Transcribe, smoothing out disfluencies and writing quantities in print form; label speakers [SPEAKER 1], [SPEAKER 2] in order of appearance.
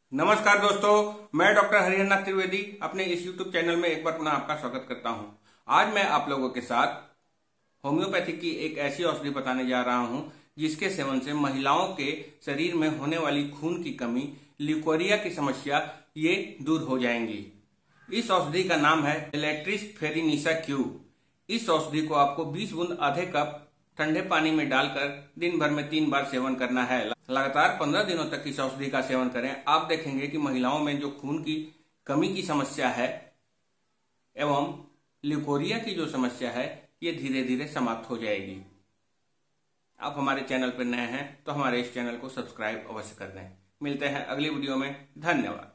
[SPEAKER 1] नमस्कार दोस्तों, मैं डॉक्टर हरिहरनाथ त्रिवेदी अपने इस YouTube चैनल में एक बार पुनः आपका स्वागत करता हूं। आज मैं आप लोगों के साथ होम्योपैथी की एक ऐसी औषधि बताने जा रहा हूं जिसके सेवन से महिलाओं के शरीर में होने वाली खून की कमी, ल्यूकोरिया की समस्या ये दूर हो जाएंगी। इस औषधि का नाम है एलेट्रिस फेरिनीसा क्यू। इस औषधि को आपको 20 बूंद आधे कप ठंडे पानी में डालकर दिन भर में 3 बार सेवन करना है। लगातार 15 दिनों तक इस औषधि का सेवन करें। आप देखेंगे कि महिलाओं में जो खून की कमी की समस्या है एवं ल्यूकोरिया की जो समस्या है ये धीरे धीरे समाप्त हो जाएगी। आप हमारे चैनल पर नए हैं तो हमारे इस चैनल को सब्सक्राइब अवश्य कर दें। मिलते हैं अगली वीडियो में। धन्यवाद।